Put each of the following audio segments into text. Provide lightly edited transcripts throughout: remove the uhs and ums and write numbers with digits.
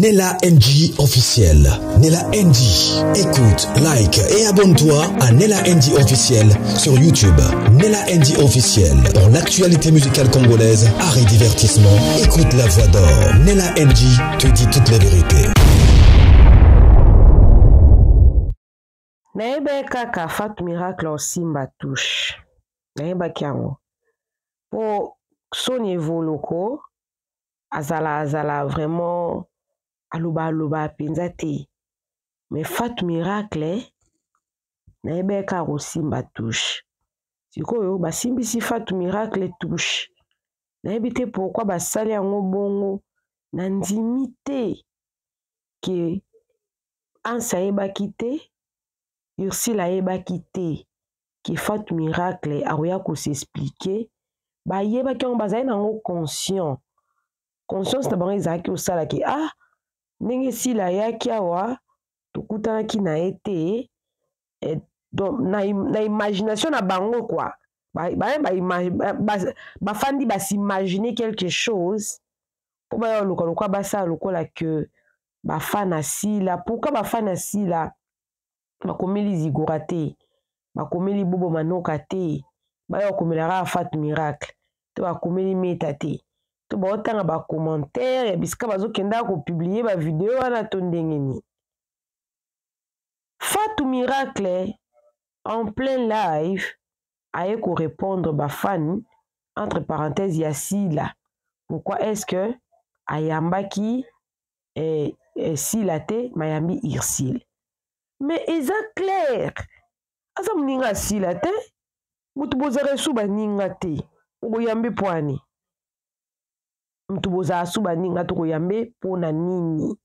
Nella NG officiel. Nella NG. Écoute, like et abonne-toi à Nella NG officiel sur YouTube. Nella NG officiel. Pour l'actualité musicale congolaise, art et divertissement, écoute la voix d'or. Nella NG te dit toutes les vérités. Naeba kaka Fat Miracle Simba touche. Naeba kiango. Po son niveau loko azala vraiment aluba penzate. Mais Fat Miracle naeba kaka Simba touche. Sikoyo ba simbi si Fat Miracle touche. Naeba te pourquoi ba sali yango bongo na ndimite ke ansa eba kite Ursula eba kite ki Fat Miracle aroya ko s'expliquer ba yeba ki on bazali nango conscient conscience na bango ezalaki osala ki ndenge sila yaki awa tokutana ki na ete donc na imagination na bango quoi bafandi s'imaginer quelque chose po ba yo lokola basala lokola que bafana sila pourquoi bafana sila bakomeli zigora te bakomeli bobo manoka te baya bakomelaka Fat Miracle to bakomeli meta te to baotanga bacommentaire ya bisika bazokenda kopublie bavideo wana to ndenge nini. Fat Miracle en plein live aye ko répondre bafani entre parenthèses ya sila pourquoi est-ce que ayambaki sila te mayambi Ursula. Mais eza clair. Asa mninga sila te. Mutu bozare suba ninga te. Ugo yambe poani. Mutu bozare suba ninga to ko yambe pona nini.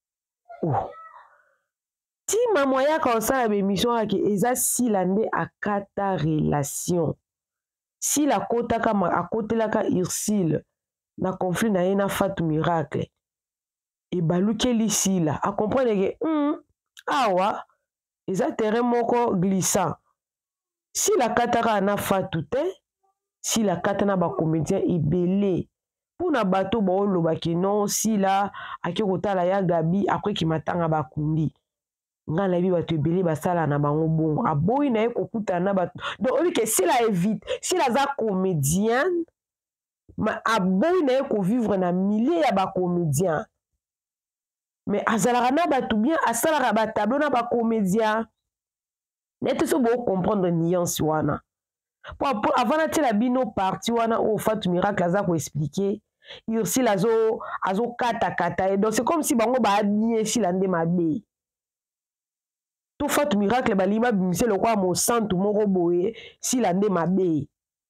Ti mama yaka osala be mission ake eza sila nde akata relation. Sila kotaka akotelaka Ursula na conflit na ye na Fat Miracle. E balukeli sila. A comprendre que awa eza terrain moko glissant. Si la kataka na Fatu te, si la katana ba comédien ebele. Pour na bato ba oloba ki non si la ake kotala ya Gabi après ki matanga ba kundi. Nga la bi bato ebele basala na bango bongo. Aboyi na ye kokuta na bato. Donc on dit que si la évite, si la za comédien, ma aboyi na ye ko vivre na milieu ya ba comédien. Mais azalaka na bato bien asalaka ba tableau na ba comédien. Nete so bo comprendre nuance wana. Avant na tela bino parti wana o Fat Miracle aza ko expliquer Ursula azo kata. Donc c'est comme si bango ba bien si lande mabe. To Fat Miracle ba liba bimise le kwa mo santu moko boye si lande mabe.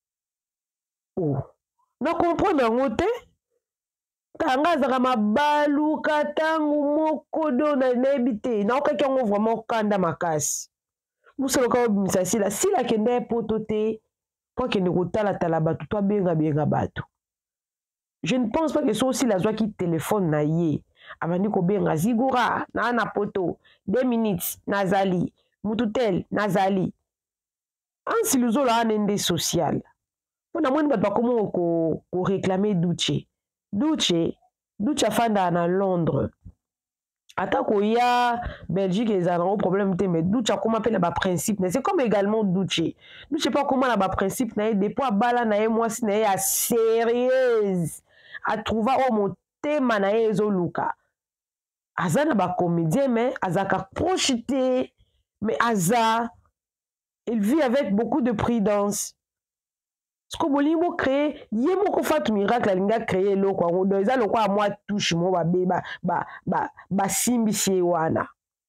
Na comprendre ngote tanga zaka mabalu katangu moko do na nebite na okaki ngo vraiment kanda makasi. Musolo ka obimisa sila kende poto te po kende kotala bato to benga bato. Je ne pense pas que so aussi la zwa ki téléphone na ye abandi ko benga zigora na poto 2 minutes nazali mututel nazali ansi luzolo anende social. Pona mweni bato bakomo ko réclamer Duce afanda na Londres. Atako ya Belgique ils ont un problème mais Duce a comment appelle ba principe c'est comme également Duce pas comment la ba principe na des poids bala na moi si na ya sérieuse à trouver au mon thème na ezoluka azana ba comédien mais azaka projeté mais aza il vit avec beaucoup de prudence. Ce que bolimo créer yemo ko Fat Miracle alinga créer loko ngo eza loko a moi touche mo ba simbi sie wana.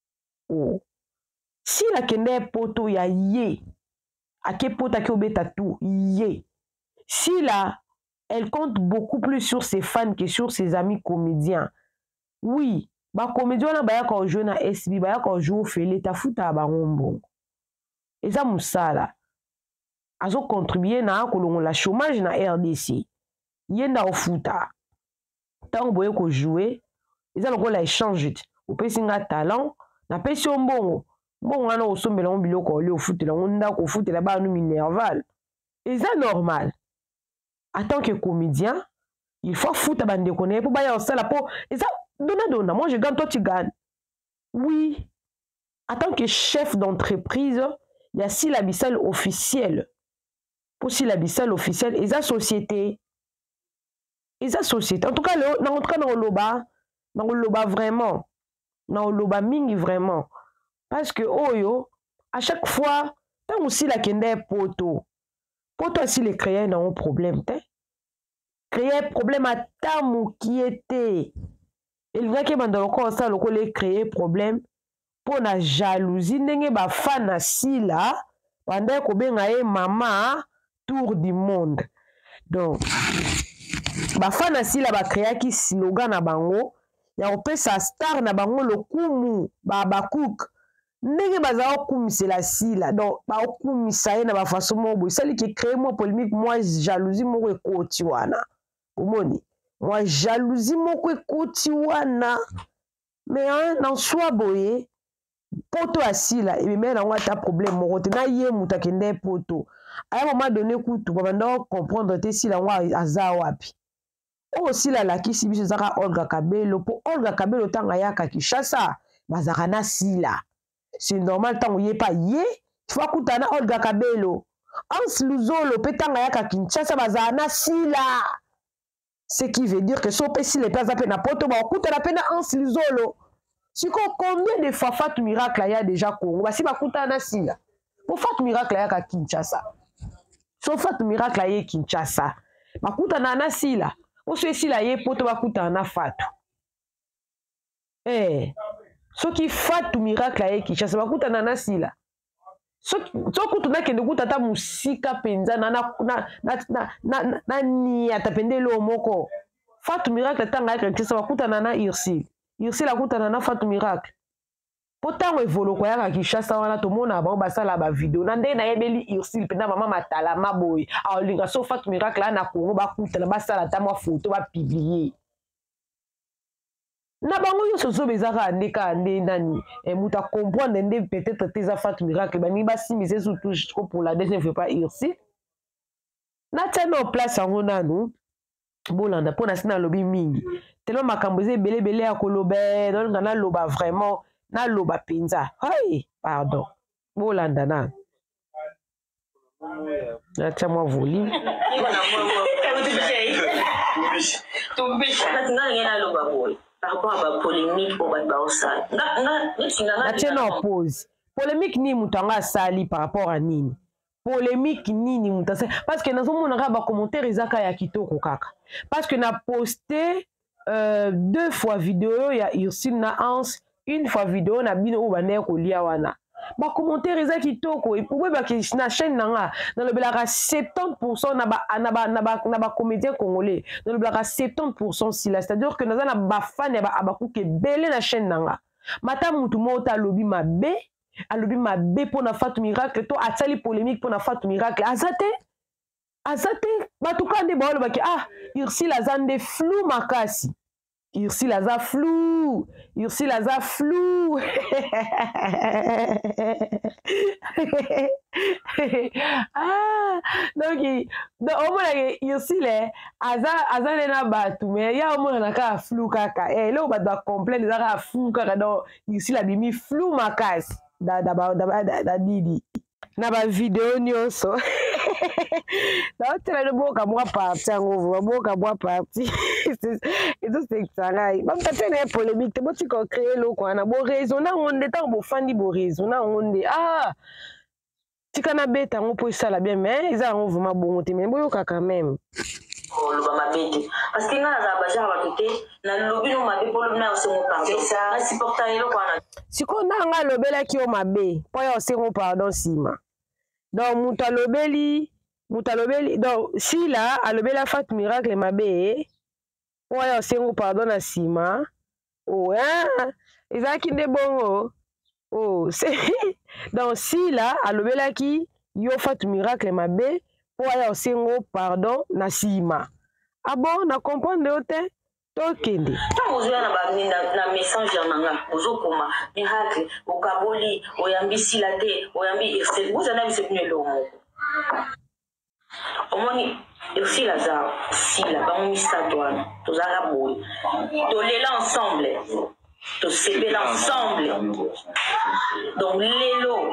Si la kende poto ya ye ake poto ake obeta tout ye. Si la elle compte beaucoup plus sur ses fans que sur ses amis comédiens. Oui, ba comédien na ba ya ko jouer na SB ba ya ko jouer fele ta futa ba ngombo. Eza musala. Azo contribuer na kolongo la chômage na RDC. Yenda ofuta. Tant boye ko jouer, eza lokola échange. Opesi nga talent, na pesi mbongo. Mbongo wana osombela biloko ole ofutela nda ko futela ba nu minerval. Eza normal. En tant que comédien, il faut futa bande connaître pour ba ya osala po eza Donna, moi je gagne, toi tu gagnes. Oui, en tant que chef d'entreprise, il y a si l'abissal officiel. Pour si l'abissal officiel, et sa société. Et sa société. En tout cas, dans le loba vraiment. Dans le loba mingi vraiment. Parce que, à chaque fois, tant aussi la kende poto. Poto aussi les créer dans un problème. Créer un problème à tamu qui était. Il va que dans le corps, ça, le créer problème. Pour la jalousie, n'enge ba fana si là, pendant ko benga e mama tour du monde. Donc, ba fana si là ba créer ki slogan na bango, ya opesa star na bango lokumu ba cook. N'enge ba za okumisa la si là. Donc, ba okumisa na ba façon mo, celle qui crée moi polémique, moi jalousie mo ko ti wana. Omoni. Moi jalousie mo ko ti wana. Mais en soi boye poto asila et même on a ta problème mon na yé mutakende poto à un moment donné kutu banda comprendre te si la wa aza wapi o sila la kisi biso zaka Olga Kabelo po Olga Kabelo tanga yaka Kinshasa bazaka na sila c'est normal tango yé pas yé faut kutana Olga Kabelo Hans Luzolo pe tanga yaka Kinshasa bazaka na sila ce qui veut dire que so pe si les places à na poto ba kutana pe na Hans Luzolo. Si combien de fois Fat Miracle il y a déjà Congo, si bakuta na sila. Pour Fat Miracle il y a Kinshasa. So Fat Miracle il y a Kinshasa. Bakuta na sila. O so sila ye poto bakuta na Fat. So qui Fat Miracle il y a Kinshasa bakuta na sila. So kutu na kende kuta ta musika penza na ni atapende lo moko. Fat Miracle tanga ya Kinshasa bakuta na Irsil. Irsil akutana na Fat Miracle. Pourtant evolo kwa yaka Kinshasa wana to mona ba basala ba video. Na nde na yebeli Irsil pena mama matala maboy. A olinga so Fat Miracle na Congo ba kutana basala ta ma photo ba publier. Na bango yo so bezaka ndeka ande nani muta comprendre nde peut-être tes Fat Miracle ba mi ba simiser surtout pour la deuxième fois pas Irsil. Na tena en place en nanu. Bolanda pour na sina lobby mingi. Tellement makamboze belé à kolobe donc na loba vraiment na loba penza hey pardon bolanda na tiens moi volume par rapport à la polémique au Baosa na pause polémique ni mutanga sali par rapport à nini polémique nini mutasa parce que nazo mona ba commentaire ezaka ya kitoko kaka parce que na posté 2 fois vidéo ya Ursine na Hans une fois vidéo na bino o bane ko lia wana ba commentaire eza kitoko et pour ba na chaîne nanga dans le belaka 70% na ba comédien congolais dans le belaka 70% si là c'est-à-dire que naza na ba fan ya ba kuke belé na chaîne nanga mata mutu mota lobi mabe alobi mabe pour na Fat Miracle to atali polémique pour na Fat Miracle azate batuka nde baolo baki Ursil azande flou makasi Ursil aza flou donc omona Ursil aza na batu mais ya omona na ka flou kaka leo bato ba complain ezaka flou kaka donc Ursil abimi flou makasi da didi na ba vidéo nyonso naotela boka mwa parti yango boka mwa parti ezosekisanga bamtate na ye polémique te botika ocréer eloko wana boraisonna yango nde ntango bofandi boraisonna yango nde tika nabeta yango mpo esala bien mais eza yango vraimen bongo te mais boyoka quand même loba mabe te parce que nga nazala bajara bato te nalobi no mabe mpo lobi na osengo pardon nasupporta eloko wana sikoyo ndanga alobelaki yo mabe mpo ya osengo pardon nsima donc mutu alobeli donc sila alobela Fat Miracle mabe mpo ya osengo pardon na nsima ezalaki nde bongo donc sila alobelaki yo Fat Miracle mabe po ya osengo pardon na nsima bon na comprendre yo te tokende ntango ozoya na messenger nanga ozokoma Miracle okaboli oyambi sila te oyambi Irsil bozana biso bino eloko moko omoni aussi lazare sila bango misato wana tozalaka boye tolela ensemble tosepela ensemble donc lelo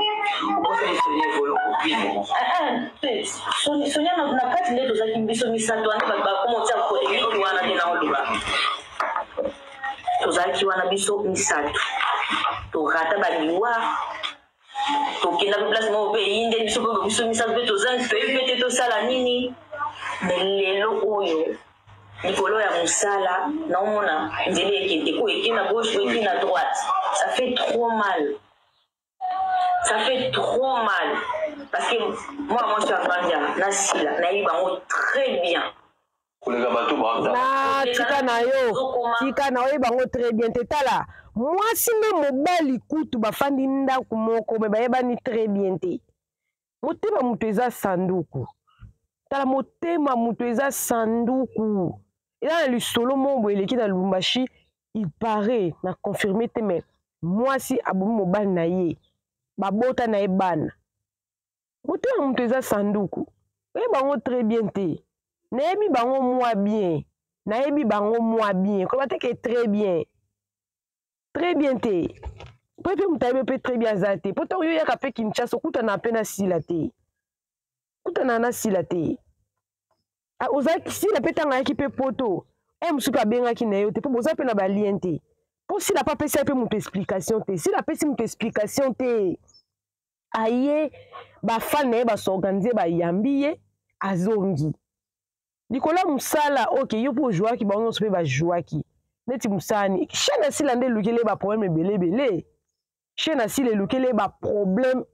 sonia na kati nde tozalaki biso misato wana bato bakomotia polémike wana nde na oloba tozalaki wana biso misato torata baliwa tokenda pe place moko mpe eyinde biso mpe biso misato mpe tozangi toyebi mpe te tosala nini me lelo oyo likolo ya mosala naomona nzela ekende ko ekende na gauche ko ekende na droite ça fait trop mal parce que moi je suis en Bandia na sila nayebi bango très bien na tika na yo bango très bien tetala mwasi me mobali kutu bafandi ndako moko me bayebani très bien te motema moto eza sanduku tala motema moto eza sanduku eza na lisolo mombo eleki na Lubumbashi il paraît na confirmé te me mwasi abomi mobali na ye babota na ye bana motema moto eza sanduku oyeba bango très bien te nayebi bango mwa bien koba te ke très bien te po mpe moto ayebi mpe très bien aza te po ntango yo yaka mpe Kinshasa okutana mpe na sila te ozalaki sila mpe ntango ayaki mpe poto mosusu mpe abengaki na yo te mpo boza mpe na balien te mpo sila pa apesi mpe moto explication te sila apesi moto explication te aye bafane na ye basorganize bayambi ye azongi likolo ya mosala ok yo mpo ozwaki bango nyonso mpe bazwaki neti mosani chaine asila nde elukeli baproblème ebele chaine asila elukeli baproblème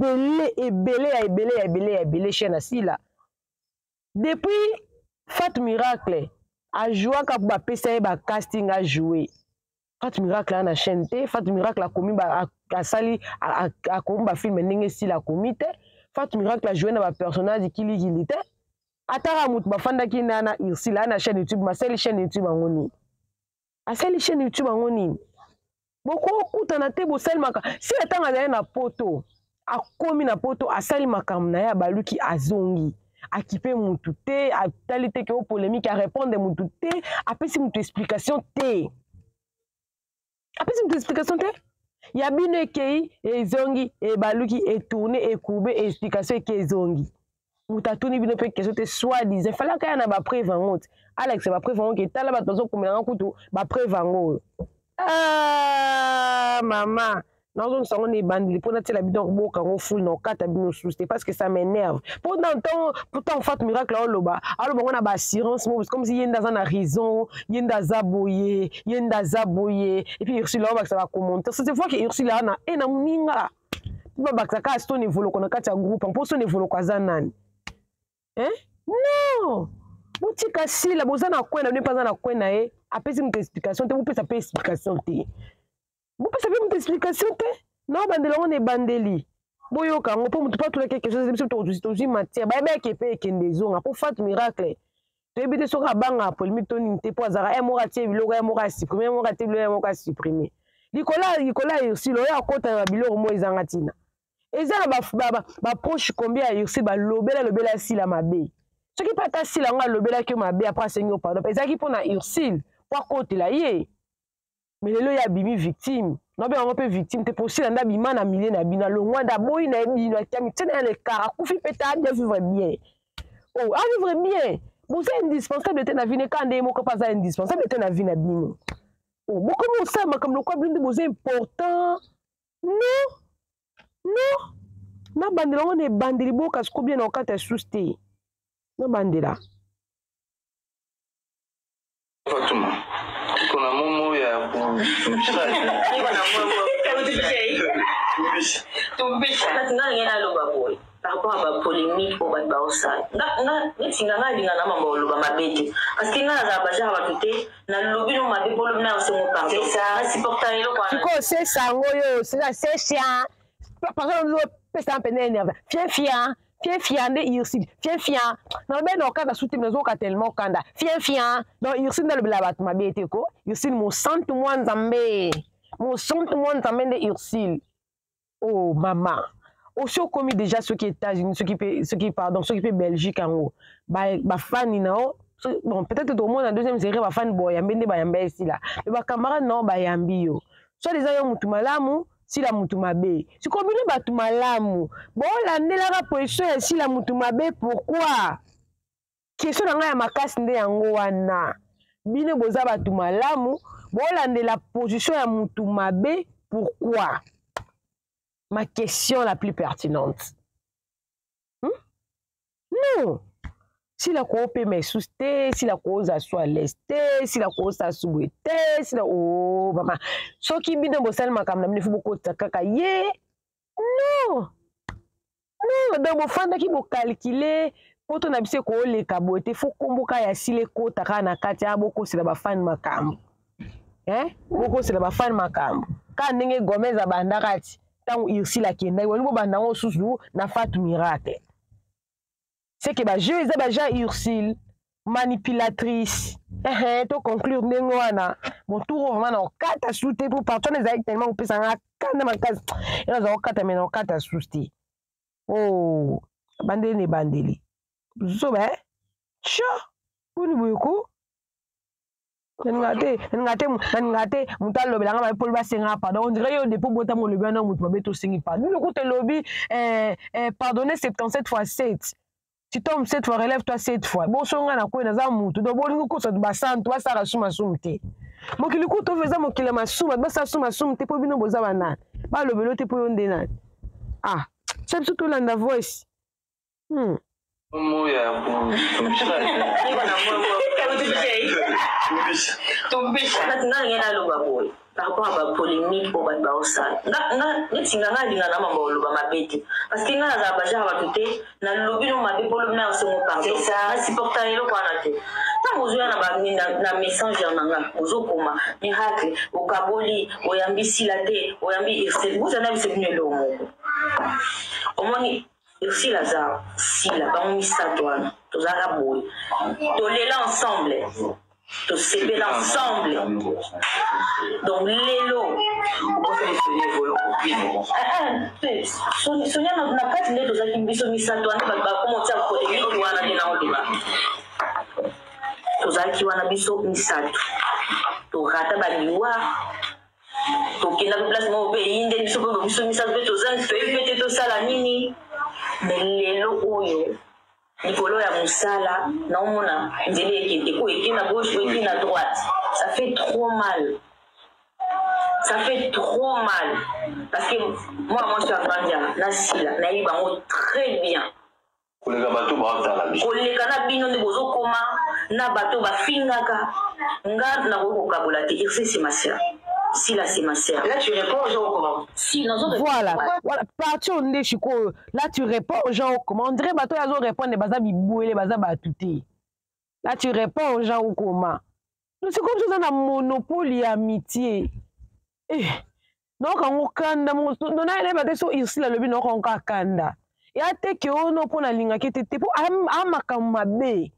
ebele chaine asila depuis Fat Miracle ajouaka mpo bapesa ye bacasting ajoue Fat Miracle ana chaîne te Fat Miracle akomi asali akomi bafilme ndenge esila akomi te Fat Miracle ajoue na bapersonnage kilikili te ataka moto bafandaki na Ursula ana chaîne YouTube masali chaîne YouTube yango nini bokokutana te bosalimaka si ntango azali na poto akomi na poto asali makambo na ye abaluki azongi akipe mutu te atali te ke o polémique arépondre mutu te apesi mutu explication te ya bino ekei ezongi ebaluki etourne ekourbe explication eke ezongi mutu atuni bino mpe question te soit disant falaka ya na bapreuve yango te alex bapreuve yango ke etala bato bazokomelanga kutu bapreuve yango oyo mama nazongisa yango na ebandeli mpo natiela bino koboka yango fuli na okata bino susu te parce que ça m'énerve pourtant Fat Miracle aloba yango na baassurance mo comme si ye nde aza na raison ye nde aza boye et puis Ursula oyo bakisa bacommentaire cette fois ke Ursula ana na moninga mpo babakisa kaka sito na evoloko na kati ya groupe mpo so na evoloko aza nani non botika sila boza na kwe na bino mpe aza na kwe na ye apesi moto explication te bopesa mpe explication te na obandeli yango na ebandeli boyoka yango mpo moto mpo atulaki quelque chose tozwi matière bayebaki mpe ekende ezonga mpo Fat Miracle toyebi te soki abanga polémique to nini te mpo azalaka moko atie biloko moko asupprime moko atie biloko moko asupprime likolo ya Ursula oyo akota na biloko mo ezanga ntina eza na baproche combien ya Ursula balobela sila mabe soki mpe ata sila yango alobelaki yo mabe apres asengi yo pardon ezalaki mpo na Ursula mpo akotela ye mais lelo ya bimi victime na bien mpe victime te pour sila nda bima na milieu na bina longwa da boy na bino akami tena ya le car kufi peta de vivre bien vivre bien vous êtes indispensable te na vie ne kande moko pas indispensable te na vie na bino beaucoup mo sama comme le quoi bino vous important non na bandela on est bandeli boka ce combien na kata souste na bandela Fatuma kuna momo ya par rapport à la polémique pour battre Baosa. Parce que na lobby no mabe pour le na se parler ça supporter le quoi. C'est ça ngoyo, c'est chiant. Par exemple, pesa un peu énervé. Fian de Ursula. Fian. Non mais non quand souti mezo ka tellement kanda. Fian. Donc Ursula le blabat ma bete ko. Ursula mo santu mo nzambe. Mo santu mo nzambe de Ursula. Oh maman. aussi commis déjà ceux qui États-Unis, ceux qui Belgique en haut. Ba fan nao bon peut-être tout le monde en deuxième série ba fan boy yambende ba yamba ici là. Mais ba camarade non ba yambi yo. Soit les ayo mutu malamu si la mutu mabe. Si combine ba tu malamu. Bon la ndela ka position si la mutu mabe pourquoi? Question na ya makasi nde yango wana. Bine boza ba tu malamu. Bon la ndela position ya mutu mabe pourquoi? Ma question la plus pertinente. Non. Si la cour peut m'exaucer, si la cause a soit lesté, si la cause a souhaité, si la oh maman. Ce qui vient de Bossel Makam, il faut beaucoup de kaka ye. Non. Non, dans mon fan qui vous calculer, pour ton absé ko le kabote, faut komboka ya si le ko taka na katia beaucoup c'est la fan Makam. Hein? Beaucoup c'est la fan Makam. Quand ndenge Gomez abandakati, tant ici la kenda, wali bo bandango susu na fatu miracle. C'est que bah je les Ursule manipulatrice to conclure nengwana mon tour vraiment na kata souté pour partout les avec tellement pesa na kanda makazi ina za kata mena kata souté oh bandeli so ba cha kuni buko ngate mutalo belanga ba pol ba senga pardon on dirait yo depuis bota mo lebi na mutu ba to sengi pardon le côté lobby pardonner 77 fois 7. Tu tombes 7 fois, relève-toi 7 fois. Bon, si on a un peu de temps, tu dois avoir un peu de bassin, tu vas faire la somme. Mon qui le coup, tu fais mon qui la somme, tu vas faire la somme, tu peux bien nous boire un an. Pas le vélo, tu peux bien dénat. Ah, c'est surtout la voice. Par rapport à la polémique pour la baosa. Parce que na za baja ba tuté na lobby no mabe pour le na se mo parler ça supporter le quoi na te ta mozo na ba na message na nga mozo koma miracle o kaboli o yambi silate o yambi irse vous en avez c'est venu le mot au moins irsi la za sila ba mi sa douane to za ka boy to les là ensemble to se ensemble donc l'élo Sonia na kati nde tozaki biso misato ane bakomoti ya polémique wana te na oloba tozalaki wana biso misato torata baliwa tokenda pe place moko mpe eyinde biso mpe biso misato mpe tozangi toyebi mpe te tosala nini me lelo oyo likolo ya mosala naomona nzela ekende ko eke na gauche ko eke na droite ça fait trop mal. Ça fait trop mal. Parce que moi je suis à Bandia, Nasila, Naïb Bango très bien. Kolega bato ba tala bi. Kolega na bino de bozo koma na bato ba fingaka. Nga na ko kabola te irse c'est ma sœur. Si là c'est ma sœur. Là tu réponds aux gens comment? Si non voilà. Voilà, parti on est chiko. Là tu réponds aux gens comment? On dirait bato yazo répondre baza biboué baza batuté. Là tu réponds aux gens comment? C'est comme ça dans un monopole et amitié. Donc on kanda mo na ele ba so ici la lobi no ko kanda ya te ke ono pona linga ke te po amaka mabe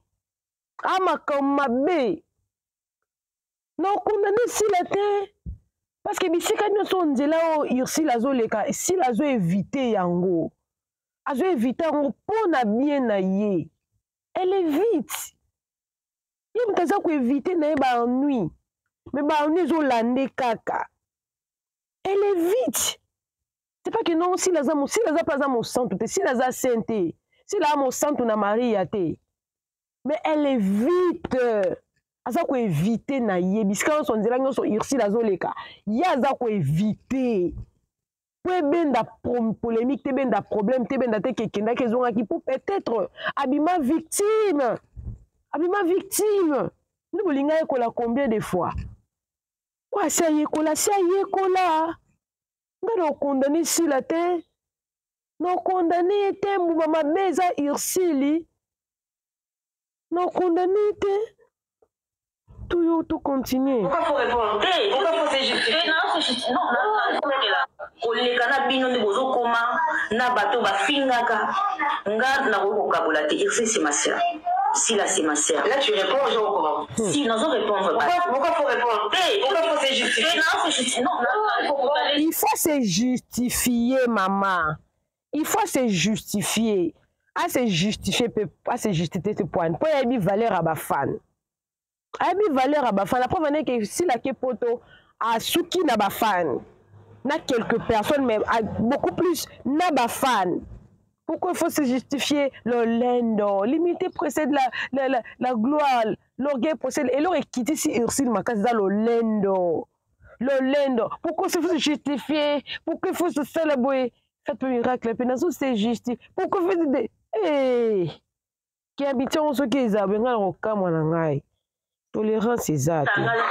no kunda ne sila te parce que bisika no so nzela o irsi la zo leka si la zo éviter yango azo éviter yango pona bien na ye elle évite ye mtaza ko éviter na ba ennui mais ba ennui zo lande kaka. Elle est vite. C'est pas que non, si la pas à mon centre, si la sainte, si la mon centre na Marie te. Mais elle est vite. Aza ko éviter na ye, bisika on dirait que so irsi la zoleka. Ya aza ko éviter. Pour ben da polémique, te ben da problème, te ben da te kekenda kezonga ki pour peut-être abima victime. Abima victime. Nous bolinga ekola combien de fois? Ouais, ça y est, kola. On condamné si la terre. Non, condamné, t'es ma mesa Ursuli. Non, condamné, t'es. Tout continue. Pourquoi faut répondre? Pourquoi faut se justifier? Non, c'est justifié. Non, les canards bino de bozo koma, na bato ba fingaka. Nga na ko kabola te. Ursuli, c'est ma sœur. Si là c'est ma sœur. Là tu réponds aux gens comment? Si, non, on répondre pas. Pourquoi faut répondre? Pourquoi faut se justifier? Non, c'est justifié. Non, il faut se justifier, maman. il faut se justifier. À se justifier ce point. Pour y valeur à ma fan. Y valeur à ma fan. La preuve est que si la kepoto a souki na ba fan, na quelques personnes, mais beaucoup plus na ba fan. Pourquoi il faut se justifier le lendo? Limiter précède la gloire. L'orgueil précède. Et l'or est quitté si Ursule Makas dans le lendo. Le lendo. Pourquoi il faut se justifier? Pourquoi il faut se célébrer? Faites un miracle. Puis c'est justifié. Pourquoi il faut se hey, qui habite en ce qui est à Bengal au Kamanangai. Tolérance, c'est ça.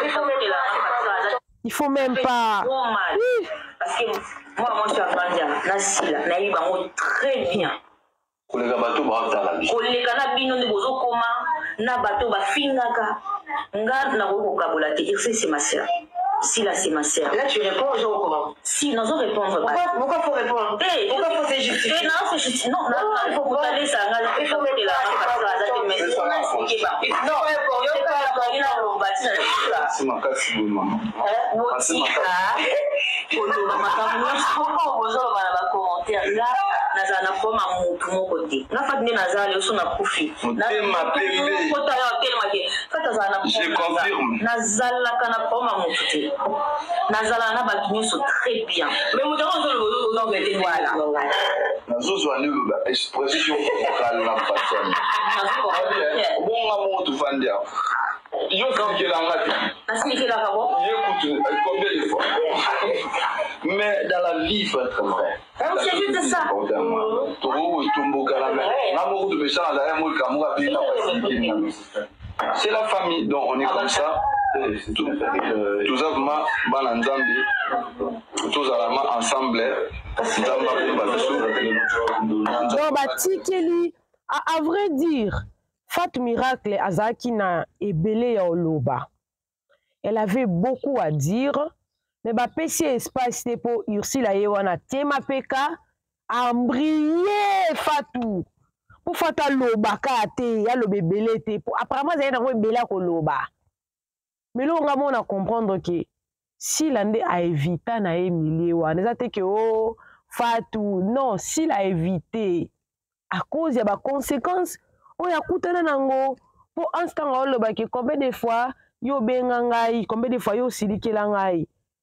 Il faut même pas. Parce que moi, je suis à Bandia, Nasila, Naïba, très bien. Kolega bato ba tala bi. Kolega na bino ne bozo koma, na bato ba fingaka. Nga na ko kabola te, c'est ma sœur. Si là c'est ma sœur. Là tu réponds aux gens comment? Si nous allons répondre. Pourquoi faut répondre? Pourquoi faut se justifier? Non, c'est justifié. Non, il faut aller ça. Il faut mettre la main parce que ça te met. Non, C'est ma casse bonnement. C'est ma Nazala na batuni sont très bien. Mais nous devons nous mettre voilà. Nazo zwani ba expression vocale na patane. Bon amour tu fandia. Yo comme la ngati. Nasi la kabo. Écoute, combien de fois. Mais dans la vie faut être vrai. C'est juste ça. C'est la famille, donc on est comme ça. Tous ensemble. À vrai dire, Fat Miracle Azakina et Belé Oloba. Elle avait beaucoup à dire. Mais bah PC espace pour Ursula Yewana Tema Peka a brillé Fatou. Pour Fata Loba Kate, ya lo bebele te. Apparemment, ça y est dans le bela ko Loba. Mais là, on va comprendre que si l'andé a évité na Emilie wana, ça te que oh Fatou, non, s'il a évité à cause y a des conséquences, on y a coutana nango pour instant on Loba que combien de fois yo bengangai, combien de fois yo silike langai.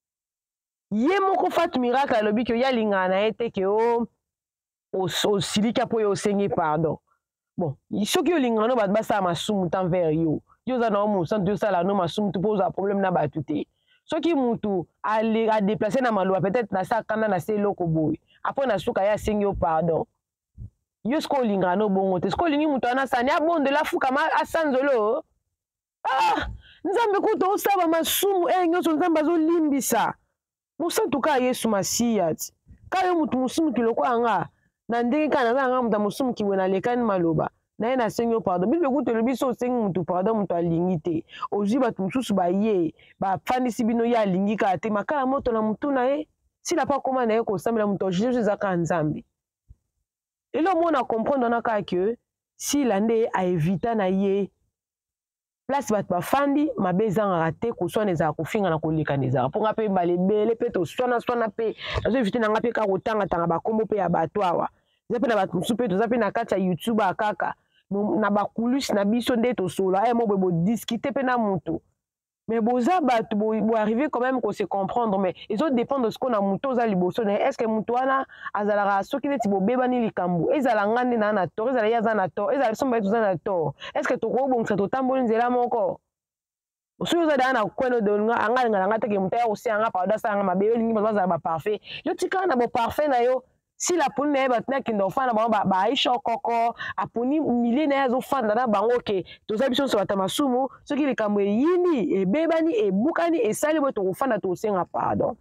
Yé moko Fat Miracle a lobi que ya lingana ete que o silika po yo sengi pardon. Bon, ce que yo lingano ba sa masumu tan vers yo. Yo za na mo sant yo sala no masumu tu pose un problème na ba tuté. Ce qui mutu a déplacer na maloa peut-être na sa kanda na se loko boy. Après na suka ya sengi yo pardon. Yo sko lingano bongo te sko lingi mutu na sani abon de la fuka ma asanzolo. Ah, nzambe ko to saba masumu nyoso nzamba zo limbisa. Musa tuka Yesu Masiyat. Kaya mutu musumu kiloko anga. Na ndenge kana anga muta musumu kiwena lekani maloba. Na yena senyo pardon. Bible ko to biso sengi mutu pardon mutu alingite. Ozi batu mususu ba ye. Ba fandisi bino ya alingika te makala moto na mutu na ye. Si la pas comment na ye ko sambela mutu Jésus zaka nzambe. Et là on a comprendre na ka que si lande a éviter na ye place bat ba fandi mabeza ngate ko sone za ko finga na ko likaneza pour ngape balebele pe to sona pe azo éviter na ngape ka ko tanga ba kombo pe ya bato awa zape na bato supe to zape na kata YouTube akaka na ba kulus na biso nde to sola mo bo discuter pe na mutu mais boza bato bo arriver quand même qu'on se comprendre mais ils ont dépend de ce qu'on a mutu za liboso est-ce que mutu wana azala soki neti bo beba ni likambu ezala ngande na tort ezala ya za na tort ezala somba tu za na tort est-ce que to ko bongisa to tamboli nzela moko osuyo za dana kweno de nga anga ngala te ke mutu ya osi anga pa dasa anga mabebe lingi baza ba parfait yo tika na bo parfait na yo si la puni na yeba tina kindo fana ba aisha koko apuni mili na yazo fana na bango ke toza biso so batamasumu soki likambo yini ebebani ebukani esali bo to fana to senga pardon.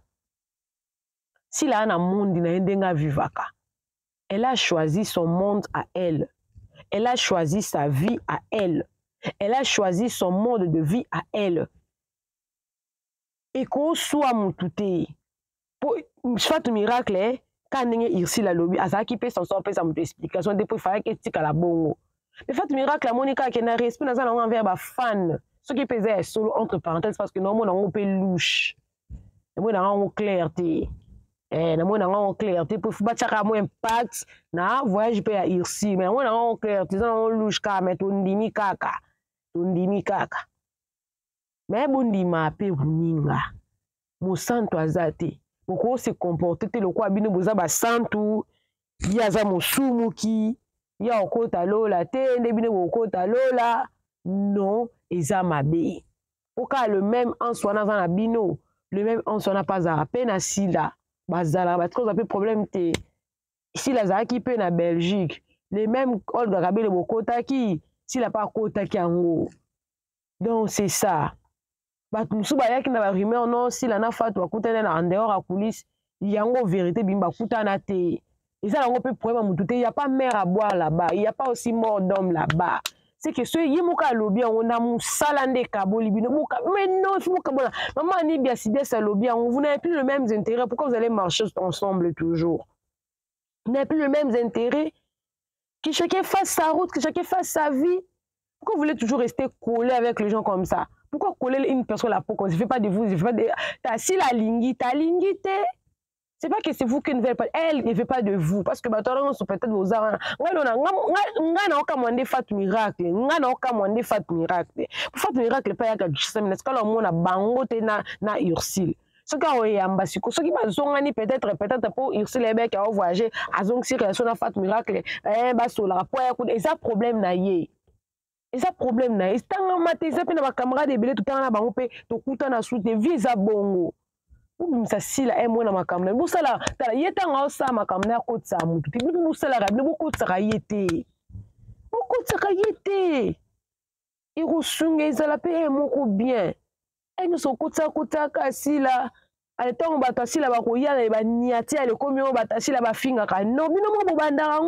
Si la na monde na ndenga vivaka, elle a choisi son monde à elle. Elle a choisi sa vie à elle. Elle a choisi son mode de vie à elle. Et qu'on soit mutute pour Fat Miracle quand il la lobby à ça qui peut s'en sortir sa explication depuis il fallait que tika la bongo mais Fat Miracle la Monica qui n'a respect dans un envers ba fan ce qui pesait solo entre parenthèses parce que normalement on peut louche et moi on clarté na mona nga clarté pour ba chaka mo impact na voyage pe ya irsi mais mona nga clarté ça on louche ka mais tondimi kaka mais bondima pe buninga mo santo azate boko se comporter te lokwa bino boza ba santu yaza mosumu ki ya okota lola te nde bino okota lola non eza mabe oka le même en soi na bino le même en soi na pas à peine asila bazala ba trop un peu problème te si la zaki pe na Belgique les mêmes Olga Kabele bokota ki si la pas kota ki ango donc c'est ça bat musu ba yaki na ba rumeur non si la na fatu akutana na en dehors à coulisses yango vérité bimba kutana te et ça on peut problème mutu te il y a pas mer à boire là-bas il y a pas aussi mort d'homme là-bas c'est que ce yimuka lobby on a musalande kaboli bino muka mais non c'est muka bona maman ni bien si ça lobby vous n'avez plus les mêmes intérêts pourquoi vous allez marcher ensemble toujours vous n'avez plus les mêmes intérêts que chacun fasse sa route que chacun fasse sa vie pourquoi vous voulez toujours rester collé avec les gens comme ça pourquoi coller une personne la peau comme ça ne fait pas de vous ne fait pas de ta si la lingi ta lingite. C'est pas que c'est vous qui ne veulent pas. Elle ne veut pas de vous. Parce que maintenant, on se peut-être vos armes. On a aucun moyen de faire miracle. On a aucun moyen de faire miracle. Pour faire miracle, pas y a quelque chose. Mais est-ce que l'on a bangoté na ursil? Ce qu'on a ambassadeur, ce qui m'a zongani peut-être pour ursil les mecs qui ont voyagé, à zong si relation a fait miracle, bah sur la rapport, et ça problème na yé. Et ça problème na yé. C'est un matin, ça peut na camarade de belé tout le temps na bangopé, tout le temps na sous des visa bongo. Ça si la moi na makamna busala tala yeta nga osa makamna ko tsa mutu ti bidu busala ga bidu ko tsaka yete e go sunga izala pe moko bien e no so ko tsa ka sila ale tongo bata sila ba ko yala ba niati ale komi o bata sila ba finga ka no bino mo banda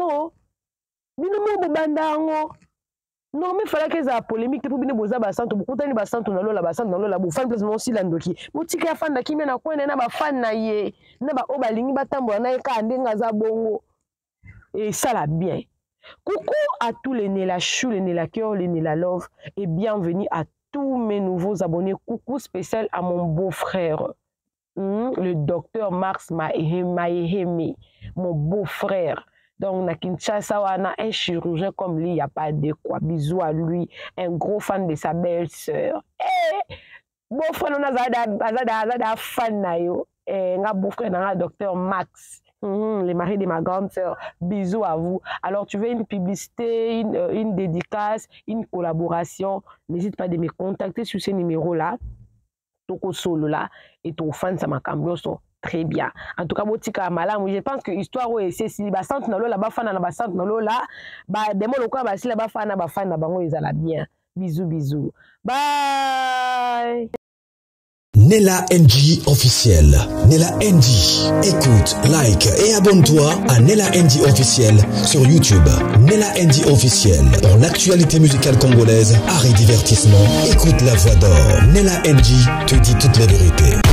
ngo non mais fallait que ça polémique pour bino boza ba santo beaucoup tani ba santo na lola bu fan plus mon sila ndoki motika fan da kimi na kwene na ba fan na ye na ba o balingi batambola na ka ndenga za bongo et ça la bien. Coucou à tous les Nela Chou, les Nela Cœur, les Nela Love et bienvenue à tous mes nouveaux abonnés. Coucou spécial à mon beau-frère le docteur Max Maheme, mon beau-frère. Donc, na Kinshasa, on a un chirurgien comme lui, il n'y a pas de quoi. Bisous à lui, un gros fan de sa belle-sœur. Beau-frère, on a fan na yo. Un beau-frère, un docteur Max, le mari de ma grande-sœur. Bisous à vous. Alors, tu veux une publicité, une dédicace, une collaboration, n'hésite pas de me contacter sur ce numéro-là. Toko solo là, et ton fan, ça m'a cambié. Très bien. En tout cas, je pense que l'histoire c'est si ba centre na lola ba fana na ba centre na lola ba demo lokwa ba si la ba fana bango ezala bien. Bisous. Bye. Nela NG officiel. Nela NG. Écoute, like et abonne-toi à Nela NG officiel sur YouTube. Nela NG officiel. Pour l'actualité musicale congolaise, art et divertissement, écoute la voix d'or. Nela NG te dit toutes les vérités.